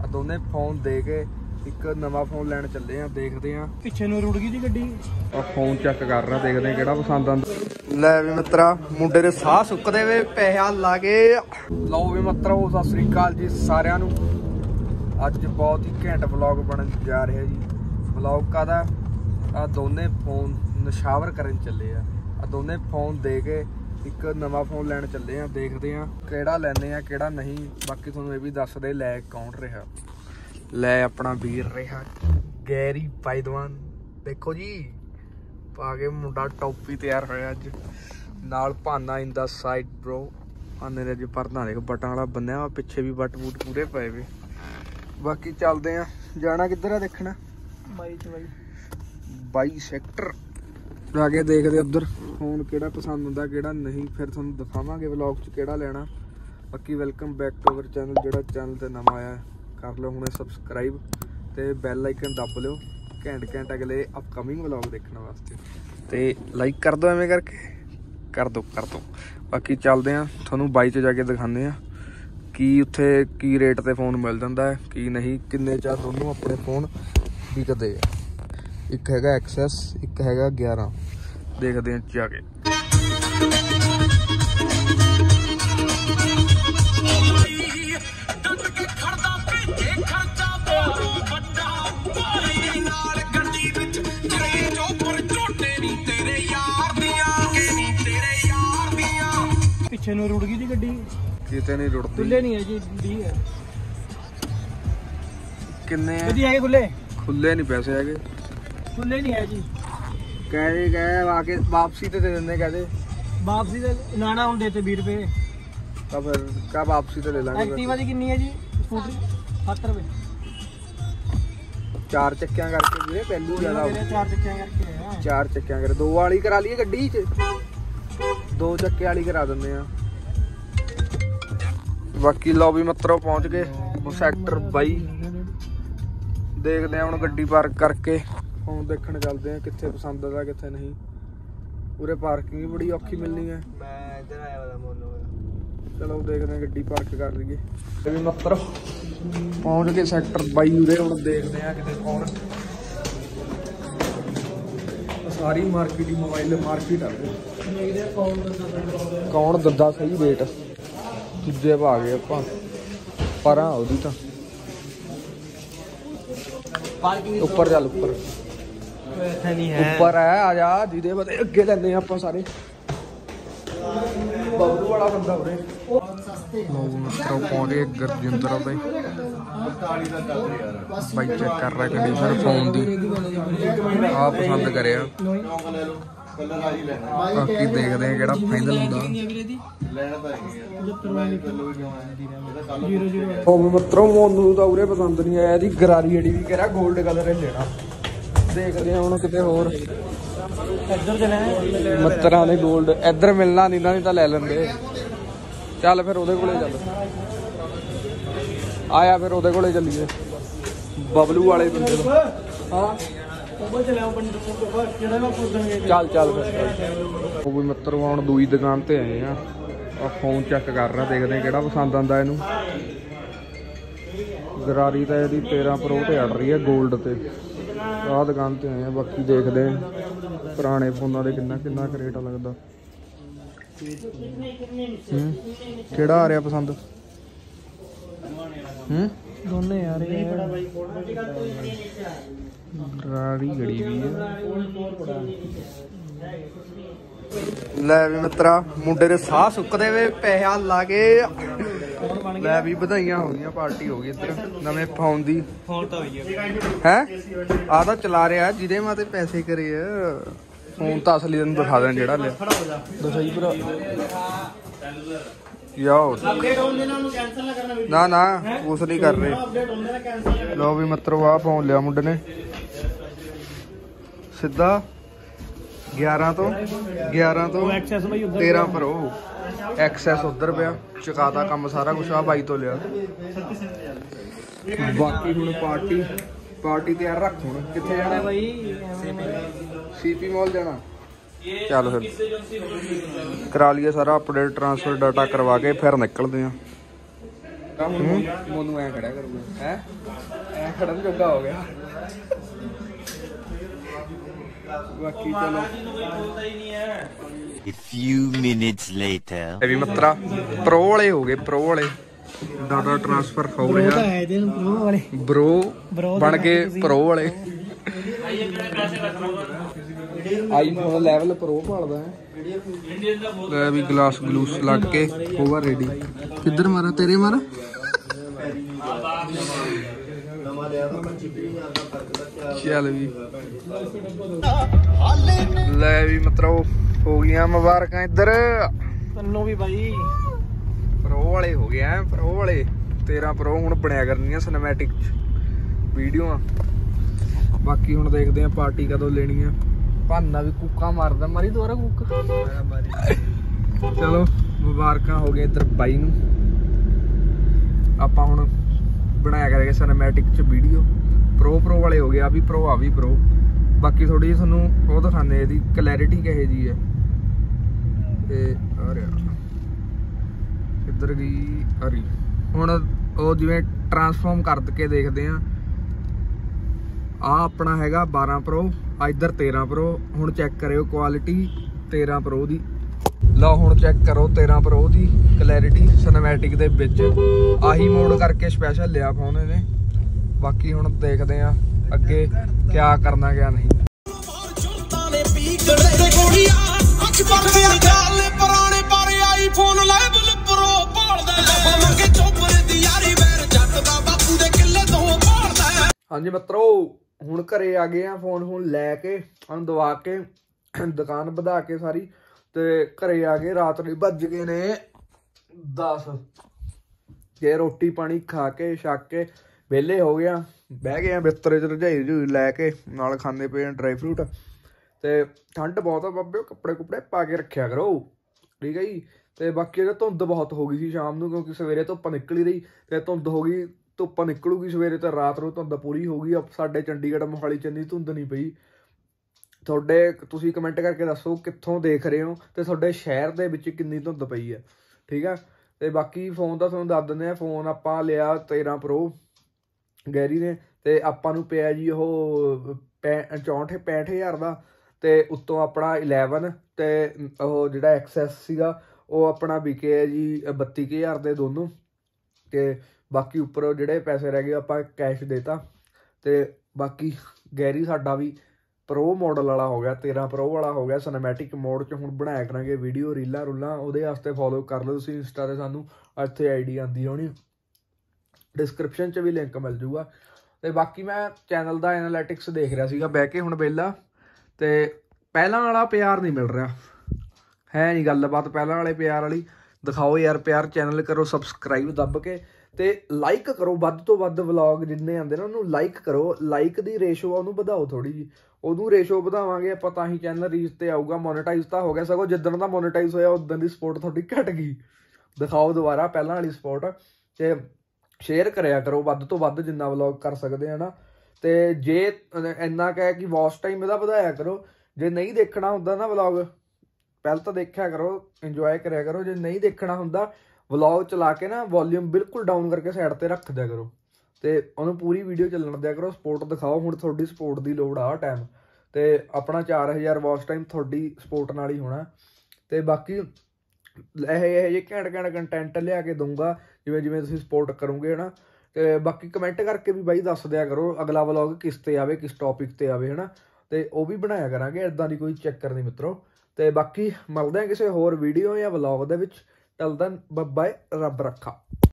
ਦੋਨੇ ਫੋਨ ਦੇ ਕੇ ਇੱਕ ਨਵਾਂ ਫੋਨ ਲੈਣ ਚੱਲੇ ਆ। ਦੇਖਦੇ ਆ ਪਿੱਛੇ ਨੂੰ ਰੁੜ ਗਈ ਦੀ ਗੱਡੀ। ਫੋਨ ਚੈੱਕ ਕਰ ਰਿਹਾ, ਦੇਖਦੇ ਆ ਕਿਹੜਾ ਪਸੰਦ ਆਉਂਦਾ। ਲੈ ਵੀ ਮਿੱਤਰਾ, ਮੁੰਡੇ ਦੇ ਸਾਹ ਸੁੱਕਦੇ ਵੇ ਪੈਸਾ ਲਾ ਕੇ। ਲਓ ਵੀ ਮਿੱਤਰੋ, ਸਤਿ ਸ੍ਰੀ ਅਕਾਲ ਜੀ ਸਾਰਿਆਂ ਨੂੰ। ਅੱਜ ਬਹੁਤ ਹੀ ਘੈਂਟ ਵਲੌਗ ਬਣਨ ਜਾ ਰਿਹਾ ਜੀ। ਵਲੌਗ ਕਾਹਦਾ, ਆ ਦੋਨੇ ਫੋਨ ਨਸ਼ਾਵਰ ਕਰਨ ਚੱਲੇ ਆ। ਦੋਨੇ ਫੋਨ ਦੇ ਕੇ ਇੱਕ ਨਵਾਂ ਫੋਨ ਲੈਣ ਚੱਲੇ ਆ। ਦੇਖਦੇ ਆ ਕਿਹੜਾ ਲੈਣੇ ਆ ਕਿਹੜਾ ਨਹੀਂ। ਬਾਕੀ ਤੁਹਾਨੂੰ ਇਹ ਵੀ ਦੱਸਦੇ ਲੈ ਕੌਣ ਰਿਹਾ। ਲੈ ਆਪਣਾ ਵੀਰ ਰਿਹਾ ਗੈਰੀ ਪਾਇਦਵਾਨ। ਦੇਖੋ ਜੀ ਪਾ ਕੇ ਮੁੰਡਾ ਟੋਪੀ ਤਿਆਰ ਹੋਇਆ ਅੱਜ। ਨਾਲ ਭਾਨਾ ਇਨ ਦਾ ਸਾਈਡ ਬ్రో। ਭਾਨੇ ਦੇ ਅੱਜ ਪਰਨਾ ਦੇਖ ਬਟਾਂ ਵਾਲਾ ਬੰਨਿਆ ਵਾ, ਪਿੱਛੇ ਵੀ ਬਟ ਬੂਟ ਪੂਰੇ ਪਏ ਵੇ। ਬਾਕੀ ਚੱਲਦੇ ਆ। ਜਾਣਾ ਕਿੱਧਰ ਆ ਦੇਖਣਾ? 22 ਸੈਕਟਰ ਜਾ ਕੇ ਦੇਖਦੇ ਉੱਧਰ ਫੋਨ ਕਿਹੜਾ ਪਸੰਦ ਹੁੰਦਾ ਕਿਹੜਾ ਨਹੀਂ, ਫਿਰ ਤੁਹਾਨੂੰ ਦਿਖਾਵਾਂਗੇ ਵਲੌਗ 'ਚ ਕਿਹੜਾ ਲੈਣਾ। ਬਾਕੀ welcome back to our channel. ਜਿਹੜਾ ਚੈਨਲ 'ਤੇ ਨਵਾਂ ਆਇਆ ਕਰ ਲਓ ਹੁਣੇ ਸਬਸਕ੍ਰਾਈਬ ਤੇ ਬੈਲ ਆਈਕਨ ਦੱਬ ਲਿਓ ਘੈਂਟ ਅਗਲੇ ਅਪਕਮਿੰਗ ਵਲੌਗ ਦੇਖਣ ਵਾਸਤੇ। ਤੇ ਲਾਈਕ ਕਰ ਦਿਓ, ਐਵੇਂ ਕਰਕੇ ਕਰ ਦਿਓ। ਬਾਕੀ ਚੱਲਦੇ ਆ, ਤੁਹਾਨੂੰ 22 'ਚ ਜਾ ਕੇ ਦਿਖਾਉਂਦੇ ਆ ਕੀ ਉੱਥੇ ਕੀ ਰੇਟ ਤੇ ਫੋਨ ਮਿਲ ਜਾਂਦਾ ਹੈ ਕੀ ਨਹੀਂ, ਕਿੰਨੇ 'ਚ ਦੋਨੋਂ ਆਪਣੇ ਫੋਨ ਵਿਕਦੇ ਆ। ਇੱਕ ਹੈਗਾ ਐਕਸੈਸ, ਇੱਕ ਹੈਗਾ 11। ਦੇਖਦੇ ਆ ਜਾ ਕੇ। ਪਿੱਛੇ ਨੂੰ ਰੁੜ ਗਈ ਦੀ ਗੱਡੀ। ਕਿਤੇ ਨਹੀਂ ਰੁੜਦੀ। ਖੁੱਲੇ ਨਹੀਂ ਹੈ ਜੀ, 20 ਹੈ। ਕਿੰਨੇ ਆ? ਹੈਗੇ ਖੁੱਲੇ? ਖੁੱਲੇ ਨਹੀਂ ਪੈਸੇ ਹੈਗੇ। ਖੁੱਲੇ ਨਹੀਂ ਹੈ ਜੀ। ਕਹੇ ਆ ਕੇ ਵਾਪਸੀ ਤੇ ਦੇ ਦਿੰਦੇ। ਕਹਦੇ ਵਾਪਸੀ ਤੇ ਨਾਣਾ ਹੁਣ ਦੇਤੇ 20 ਰੁਪਏ। ਤਾਂ ਫਿਰ ਕਾ ਵਾਪਸੀ ਤੇ ਲੈ ਲਾਂਗੇ। ਐਕਟਿਵਾ ਦੀ ਕਿੰਨੀ ਹੈ ਜੀ ਸਕੂਟਰੀ? 7 ਰੁਪਏ। 4 ਚੱਕਿਆਂ ਕਰਕੇ ਵੀਰੇ ਪਹਿਲੂ ਜ਼ਿਆਦਾ 4 ਚੱਕਿਆਂ ਕਰਕੇ ਹੈ। 4 ਚੱਕਿਆਂ ਕਰਕੇ 2 ਵਾਲੀ ਕਰਾ ਲਈਏ ਗੱਡੀ 'ਚ। 2 ਚੱਕੇ ਵਾਲੀ ਕਰਾ ਦਿੰਦੇ ਆ। ਬਾਕੀ ਲਓ ਵੀ ਮਿੱਤਰੋ ਪਹੁੰਚ ਗਏ ਸੈਕਟਰ 22। ਦੇਖਦੇ ਆ ਹੁਣ ਗੱਡੀ ਪਾਰਕ ਕਰਕੇ ਫੋਨ ਦੇਖਣ ਚੱਲਦੇ ਆ ਕਿੱਥੇ ਪਸੰਦ ਆਦਾ ਕਿੱਥੇ ਨਹੀਂ। ਉਰੇ ਪਾਰਕਿੰਗ ਵੀ ਬੜੀ ਔਖੀ ਮਿਲਣੀ ਹੈ। ਮੈਂ ਇੱਧਰ ਆਇਆ ਵਾਲਾ ਮੋਨੋ। ਚਲੋ ਦੇਖਦੇ ਆ ਗੱਡੀ ਪਾਰਕ ਕਰ ਲਈਏ। ਵੀ ਮਿੱਤਰ ਪਹੁੰਚ ਗਏ ਸੈਕਟਰ 22 ਉਰੇ। ਹੁਣ ਦੇਖਦੇ ਆ ਕਿਤੇ ਫੋਨ। ਸਾਰੀ ਮਾਰਕੀਟ ਹੀ ਮੋਬਾਈਲ ਮਾਰਕੀਟ ਆ। ਕੌਣ ਦਿੰਦਾ ਸਹੀ ਰੇਟ? ਦੂਜੇ ਪਾ ਗਏ ਆਪਾਂ ਪਰਾਂ ਉਹਦੀ ਤਾਂ। ਉੱਪਰ ਚੱਲ ਉੱਪਰ ਉੱਪਰ ਹੈ ਆ ਜਾ। ਜਿਹਦੇ ਬਦੇ ਅੱਗੇ ਲੈਂਦੇ ਆਪਾਂ ਸਾਰੇ। ਬਬਲੂ ਵਾਲਾ ਬੰਦਾ ਉਰੇ। ਪਹੁੰਚ ਗਏ ਗੁਰਜਿੰਦਰ ਬਾਈ। ਬਾਈ ਚੈੱਕ ਕਰ ਰਿਹਾ ਕੰਡੀਸ਼ਨ ਫੋਨ ਦੀ। ਆ ਪਸੰਦ ਕਰਿਆ। ਬਾਕੀ ਦੇਖਦੇ ਆ ਕਿਹੜਾ ਫਾਈਨਲ ਹੁੰਦਾ। ਉਹ ਮਿੱਤਰੋ ਮੋਨੂ ਤਾਂ ਉਰੇ ਪਸੰਦ ਨਹੀਂ ਆਇਆ। ਇਹਦੀ ਗਰਾਰੀ ਏਡੀ ਵੀ ਕਹਿ ਗੋਲਡ ਕਲਰ ਹੀ ਲੈਣਾ। ਦੇਖਦੇ ਆ ਹੁਣ ਕਿਤੇ ਹੋਰ। ਇੱਧਰ ਚਲੇ ਮਿੱਤਰਾਂ ਨੇ ਗੋਲਡ ਇੱਧਰ ਮਿਲਣਾ ਨਹੀਂ ਨਾ, ਨਹੀਂ ਤਾਂ ਲੈ ਲੈਂਦੇ। ਚੱਲ ਫਿਰ ਉਹਦੇ ਕੋਲੇ ਚੱਲ। ਆਇਆ ਫਿਰ ਉਹਦੇ ਕੋਲੇ ਚੱਲੀਏ ਬਬਲੂ ਵਾਲੇ ਬੰਦੇ ਨੂੰ। ਹਾਂ ਚੱਲ ਫਿਰ। ਉਹ ਵੀ ਮਿੱਤਰ ਹੁਣ ਦੂਈ ਦੁਕਾਨ ਤੇ ਆਏ ਆ। ਫੋਨ ਚੈੱਕ ਕਰ ਰਿਹਾ, ਦੇਖਦੇ ਆ ਕਿਹੜਾ ਪਸੰਦ ਆਉਂਦਾ ਇਹਨੂੰ। ਗਰਾਰੀ ਤਾਂ ਇਹਦੀ 13 ਪ੍ਰੋ ਤੇ ਅੜ ਰਹੀ ਹੈ ਗੋਲਡ ਤੇ। ਆਹ ਦੁਕਾਨ ਤੇ ਆਏ ਆ। ਬਾਕੀ ਦੇਖਦੇ ਆ ਪੁਰਾਣੇ ਫੋਨਾਂ ਦੇ ਕਿੰਨਾ ਰੇਟ ਲੱਗਦਾ। ਕਿਹੜਾ ਆ ਰਿਹਾ ਪਸੰਦ? ਦੋਨੇ ਯਾਰ ਗਰਾਰੀ ਗੜੀ ਵੀ ਹੈ। ਲੈ ਵੀ ਮਿੱਤਰਾ, ਮੁੰਡੇ ਦੇ ਸਾਹ ਸੁੱਕਦੇ ਵੇ ਪੈਸਾ ਲਾ ਕੇ। ਲੈ ਵੀ ਵਧਾਈਆਂ ਹੋ ਗਈਆਂ, ਪਾਰਟੀ ਹੋ ਗਈ ਇੱਧਰ ਨਵੇਂ ਫੋਨ ਦੀ। ਫੋਨ ਤਾਂ ਹੋਈ ਹੈ ਆਹ ਤਾਂ ਚਲਾ ਰਿਹਾ ਜਿਹਦੇ ਮਾਤੇ ਪੈਸੇ ਕਰੇ ਆ। ਫੋਨ ਤਾਂ ਅਸਲੀ ਤੈਨੂੰ ਦਿਖਾ ਦੇਣ ਜਿਹੜਾ ਲਿਆ। ਦੱਸੋ ਜੀ ਭਰਾ ਯਾਓ ਨਾ ਕੁਛ ਨਹੀਂ ਕਰ ਰਹੇ। ਲੋ ਵੀ ਮਿੱਤਰੋ ਆਹ ਫੋਨ ਲਿਆ ਮੁੰਡੇ ਨੇ ਸਿੱਧਾ 11 ਤੋਂ 13 ਪ੍ਰੋ। ਐਕਸੈਸ ਉਧਰ ਪਿਆ, ਚੁਕਾਤਾ ਕੰਮ ਸਾਰਾ ਕੁਛ। ਆ 22 ਤੋਂ ਲਿਆ। ਬਾਕੀ ਹੁਣ ਪਾਰਟੀ ਤਿਆਰ ਰੱਖ। ਹੁਣ ਕਿੱਥੇ ਜਾਣਾ ਬਾਈ? ਸੀਪੀ ਮਾਲ ਜਾਣਾ। ਚੱਲ ਫਿਰ ਕਰਾ ਲਈਏ ਸਾਰਾ ਅਪਡੇਟ, ਟ੍ਰਾਂਸਫਰ ਡਾਟਾ ਕਰਵਾ ਕੇ ਫਿਰ ਨਿਕਲਦੇ ਆ। ਮੋਨੂੰ ਐ ਖੜਿਆ ਕਰੂਗਾ ਹੈ ਐ ਖੜਨ ਜੋਗਾ ਹੋ ਗਿਆ ਬਾਕੀ ਚਲੋ A few minutes later ਇਹ ਵੀ ਮਤਰਾ ਪ੍ਰੋ ਵਾਲੇ ਹੋ ਗਏ ਪ੍ਰੋ ਵਾਲੇ ਡਾਟਾ ਟ੍ਰਾਂਸਫਰ ਹੋ ਰਿਹਾ ਹੈ ਇਹਦੇ ਨੂੰ ਪ੍ਰੋ ਵਾਲੇ ਬ్రో ਬਣ ਗਏ ਪ੍ਰੋ ਵਾਲੇ ਆਈਫੋਨ ਲੈਵਲ ਪ੍ਰੋ ਭਾਲਦਾ ਹੈ ਲੈ ਵੀ ਗਲਾਸ ਗਲੂਸ ਲੱਗ ਕੇ ਓਵਰ ਰੈਡੀ ਕਿੱਧਰ ਮਾਰਾ ਤੇਰੇ ਮਾਰਾ ਚੱਲ ਵੀ ਲੈ ਵੀ ਮਤਲਬ ਹੋ ਗਈਆਂ ਮੁਬਾਰਕਾਂ ਇੱਧਰ ਤੈਨੂੰ ਵੀ ਬਾਈ ਪ੍ਰੋ ਵਾਲੇ ਹੋ ਗਏ ਆ ਪ੍ਰੋ ਵਾਲੇ 13 ਪ੍ਰੋ ਹੁਣ ਬਣਿਆ ਕਰਨੀਆਂ ਸਿਨੇਮੈਟਿਕ ਵੀਡੀਓਆਂ ਬਾਕੀ ਹੁਣ ਦੇਖਦੇ ਆ ਪਾਰਟੀ ਕਦੋਂ ਲੈਣੀ ਆ ਭਾਨਾ ਵੀ ਕੁੱਕਾ ਮਾਰਦਾ ਮਾਰੀ ਦੁਬਾਰਾ ਕੁੱਕ ਚਲੋ ਮੁਬਾਰਕਾਂ ਹੋ ਗਏ ਇੱਧਰ ਬਾਈ ਨੂੰ ਆਪਾਂ ਹੁਣ ਬਣਾਇਆ ਕਰਾਂਗੇ ਸਿਨੇਮੈਟਿਕ ਚ ਵੀਡੀਓ ਪ੍ਰੋ ਵਾਲੇ ਹੋ ਗਏ ਆ ਵੀ ਪ੍ਰੋ ਬਾਕੀ ਥੋੜੀ ਜਿਹੀ ਤੁਹਾਨੂੰ ਉਹ ਦਿਖਾਉਂਦੇ ਇਹਦੀ ਕਲੈਰਿਟੀ ਕਿਹੋ ਜੀ ਹੈ ਤੇ ਆ ਰਿਹਾ ਇੱਧਰ ਗਈ ਹਰੀ ਹੁਣ ਉਹ ਜਿਵੇਂ ਟਰਾਂਸਫਾਰਮ ਕਰਕੇ ਦੇਖਦੇ ਆ ਆਪਣਾ ਹੈਗਾ 12 ਪ੍ਰੋ ਇੱਧਰ 13 ਪ੍ਰੋ ਹੁਣ ਚੈੱਕ ਕਰਿਓ ਕੁਆਲਿਟੀ 13 ਪ੍ਰੋ ਦੀ ਲਓ ਹੁਣ ਚੈੱਕ ਕਰੋ 13 ਪ੍ਰੋ ਦੀ ਕਲੈਰਿਟੀ ਸਿਨੇਮੈਟਿਕ ਦੇ ਵਿੱਚ ਆਹੀ ਮੋਡ ਕਰਕੇ ਸਪੈਸ਼ਲ ਲਿਆ ਫੋਨ ਇਹਨੇ ਬਾਕੀ ਹੁਣ ਦੇਖਦੇ ਆ ਅੱਗੇ ਕਿਆ ਕਰਨਾ ਕਿਆ ਨਹੀਂ ਹਾਂਜੀ ਮਿੱਤਰੋ ਹੁਣ ਘਰੇ ਆ ਗਏ ਆ ਫੋਨ ਲੈ ਕੇ ਹੁਣ ਦਵਾ ਕੇ ਦੁਕਾਨ ਵਧਾ ਕੇ ਸਾਰੀ ਤੇ ਘਰੇ ਆ ਗਏ ਰਾਤ ਨੂੰ ਵੱਜ ਗਏ ਨੇ 10 ਤੇ ਰੋਟੀ ਪਾਣੀ ਖਾ ਕੇ ਛੱਕ ਕੇ ਵਿਹਲੇ ਹੋ ਗਿਆ ਬਹਿ ਗਏ ਆ ਬਿਸਤਰੇ ਚ ਰਜਾਈ ਰਜੂਈ ਲੈ ਕੇ ਨਾਲ ਖਾਂਦੇ ਪਏ ਆ ਡਰਾਈ ਫਰੂਟ ਤੇ ਠੰਡ ਬਹੁਤ ਆ ਬਾਬੇ ਕੱਪੜੇ ਕੁਪੜੇ ਪਾ ਕੇ ਰੱਖਿਆ ਕਰੋ ਠੀਕ ਹੈ ਜੀ ਤੇ ਬਾਕੀ ਧੁੰਦ ਬਹੁਤ ਹੋ ਗਈ ਸੀ ਸ਼ਾਮ ਨੂੰ ਕਿਉਂਕਿ ਸਵੇਰੇ ਧੁੱਪ ਨਿਕਲ ਹੀ ਰਹੀ ਤੇ ਧੁੰਦ ਹੋ ਗਈ ਧੁੱਪ ਨਿਕਲੂਗੀ ਸਵੇਰੇ ਤੇ ਰਾਤ ਨੂੰ ਧੁੰਦ ਪੂਰੀ ਹੋ ਗਈ ਸਾਡੇ ਚੰਡੀਗੜ੍ਹ ਮੋਹਾਲੀ ਚ ਇੰਨੀ ਧੁੰਦ ਨਹੀਂ ਪਈ ਤੁਸੀਂ ਕਮੈਂਟ ਕਰਕੇ ਦੱਸੋ ਕਿੱਥੋਂ ਦੇਖ ਰਹੇ ਹੋ ਤੇ ਤੁਹਾਡੇ ਸ਼ਹਿਰ ਦੇ ਵਿੱਚ ਕਿੰਨੀ ਧੁੰਦ ਪਈ ਹੈ ਠੀਕ ਆ ਤੇ ਬਾਕੀ ਫੋਨ ਦਾ ਤੁਹਾਨੂੰ ਦੱਸ ਦਿੰਦੇ ਆ ਫੋਨ ਆਪਾਂ ਲਿਆ 13 ਪ੍ਰੋ ਗੈਰੀ ਨੇ ਤੇ ਆਪਾਂ ਨੂੰ ਪਿਆ ਜੀ ਉਹ 65,000 ਦਾ ਤੇ ਉੱਤੋਂ ਆਪਣਾ 11 ਤੇ ਉਹ ਜਿਹੜਾ XS ਸੀਗਾ ਉਹ ਆਪਣਾ ਵਿਕੇ ਹੈ ਜੀ 32,000 ਦੇ ਦੋਨੋਂ ਤੇ ਬਾਕੀ ਉੱਪਰ ਜਿਹੜੇ ਪੈਸੇ ਰਹਿ ਗਏ ਆਪਾਂ ਕੈਸ਼ ਦੇਤਾ ਤੇ ਬਾਕੀ ਗੈਰੀ ਸਾਡਾ ਵੀ ਪ੍ਰੋ ਮਾਡਲ ਵਾਲਾ ਹੋ ਗਿਆ 13 ਪ੍ਰੋ ਵਾਲਾ ਹੋ ਗਿਆ ਸਿਨੇਮੈਟਿਕ ਮੋਡ 'ਚ ਹੁਣ ਬਣਾਇਆ ਕਰਾਂਗੇ ਵੀਡੀਓ ਰੀਲਾਂ ਰੂਲਾਂ ਉਹਦੇ ਵਾਸਤੇ ਫੋਲੋ ਕਰ ਲਓ ਤੁਸੀਂ ਇੰਸਟਾ 'ਤੇ ਸਾਨੂੰ ਇੱਥੇ ਆਈਡੀ ਆਉਂਦੀ ਹੋਣੀ ਡਿਸਕ੍ਰਿਪਸ਼ਨ 'ਚ ਵੀ ਲਿੰਕ ਮਿਲ ਜੂਗਾ ਤੇ ਬਾਕੀ ਮੈਂ ਚੈਨਲ ਦਾ ਐਨਾਲਿਟਿਕਸ ਦੇਖ ਰਿਹਾ ਸੀਗਾ ਬਹਿ ਕੇ ਹੁਣ ਵਿਹਲਾ ਤੇ ਪਹਿਲਾਂ ਵਾਲਾ ਪਿਆਰ ਨਹੀਂ ਮਿਲ ਰਿਹਾ ਹੈ ਨਹੀਂ ਗੱਲਬਾਤ ਪਹਿਲਾਂ ਵਾਲੇ ਪਿਆਰ ਵਾਲੀ ਦਿਖਾਓ ਯਾਰ ਪਿਆਰ ਚੈਨਲ ਕਰੋ ਸਬਸਕ੍ਰਾਈਬ ਦੱਬ ਕੇ ਤੇ ਲਾਈਕ ਕਰੋ ਵੱਧ ਤੋਂ ਵੱਧ ਵਲੌਗ ਜਿੰਨੇ ਆਉਂਦੇ ਨਾ ਉਹਨੂੰ ਲਾਈਕ ਕਰੋ ਲਾਈਕ ਦੀ ਰੇਸ਼ੋ ਉਹਨੂੰ ਵਧਾਓ ਥੋੜੀ ਜੀ ਉਹਨੂੰ ਰੇਸ਼ੋ ਵਧਾਵਾਂਗੇ ਆਪਾਂ ਤਾਂ ਹੀ ਚੈਨਲ ਰੀਚ ਤੇ ਆਊਗਾ ਮੋਨੇਟਾਈਜ਼ ਤਾਂ ਹੋ ਗਿਆ ਸਗੋਂ ਜਿੱਦਣ ਦਾ ਮੋਨੇਟਾਈਜ਼ ਹੋਇਆ ਉਦੋਂ ਦੀ ਸਪੋਰਟ ਤੁਹਾਡੀ ਘਟ ਗਈ ਦਿਖਾਓ ਦੁਬਾਰਾ ਪਹਿਲਾਂ ਵਾਲੀ ਸਪੋਰਟ ਤੇ ਸ਼ੇਅਰ ਕਰਿਆ ਕਰੋ ਵੱਧ ਤੋਂ ਵੱਧ ਜਿੰਨਾ ਵਲੌਗ ਕਰ ਸਕਦੇ ਆ ਨਾ ਤੇ ਜੇ ਇੰਨਾ ਕਹਿ ਕਿ ਵਾਚ ਟਾਈਮ ਇਹਦਾ ਵਧਾਇਆ ਕਰੋ ਜੇ ਨਹੀਂ ਦੇਖਣਾ ਹੁੰਦਾ ਨਾ ਵਲੌਗ ਪਹਿਲਾਂ ਤਾਂ ਦੇਖਿਆ ਕਰੋ ਇੰਜੋਏ ਕਰਿਆ ਕਰੋ ਜੇ ਨਹੀਂ ਦੇਖਣਾ ਹੁੰਦਾ ਵਲੌਗ ਚਲਾ ਕੇ ਨਾ ਵੋਲਿਊਮ ਬਿਲਕੁਲ ਡਾਊਨ ਕਰਕੇ ਸਾਈਡ ਤੇ ਰੱਖ ਦਿਆ ਕਰੋ ਤੇ ਉਹਨੂੰ ਪੂਰੀ ਵੀਡੀਓ ਚੱਲਣ ਦਿਆ ਕਰੋ ਸਪੋਰਟ ਦਿਖਾਓ ਹੁਣ ਤੁਹਾਡੀ ਸਪੋਰਟ ਦੀ ਲੋੜ ਆ ਟਾਈਮ ਤੇ ਆਪਣਾ 4000 ਵਾਚ ਟਾਈਮ ਤੁਹਾਡੀ ਸਪੋਰਟ ਨਾਲ ਹੀ ਹੋਣਾ ਤੇ ਬਾਕੀ ਇਹ ਜਿਹੇ ਘੈਂਟ ਕੰਟੈਂਟ ਲਿਆ ਕੇ ਦਊਂਗਾ ਜਿਵੇਂ ਤੁਸੀਂ ਸਪੋਰਟ ਕਰੋਗੇ ਹਨਾ ਤੇ ਬਾਕੀ ਕਮੈਂਟ ਕਰਕੇ ਵੀ ਬਾਈ ਦੱਸ ਦਿਆ ਕਰੋ ਅਗਲਾ ਵਲੌਗ ਕਿਸ ਤੇ ਆਵੇ ਕਿਸ ਟੌਪਿਕ ਤੇ ਆਵੇ ਹਨਾ ਤੇ ਉਹ ਵੀ ਬਣਾਇਆ ਕਰਾਂਗੇ ਇਦਾਂ ਦੀ ਕੋਈ ਚੱਕਰ ਨਹੀਂ ਮਿੱਤਰੋ ਤੇ ਬਾਕੀ ਮਿਲਦੇ ਆ ਕਿਸੇ ਹੋਰ ਵੀਡੀਓ ਜਾਂ ਵਲੌਗ ਦੇ ਵਿੱਚ ਟਿਲ ਦੈਨ ਬਾਏ ਰੱਬ ਰੱਖਾ।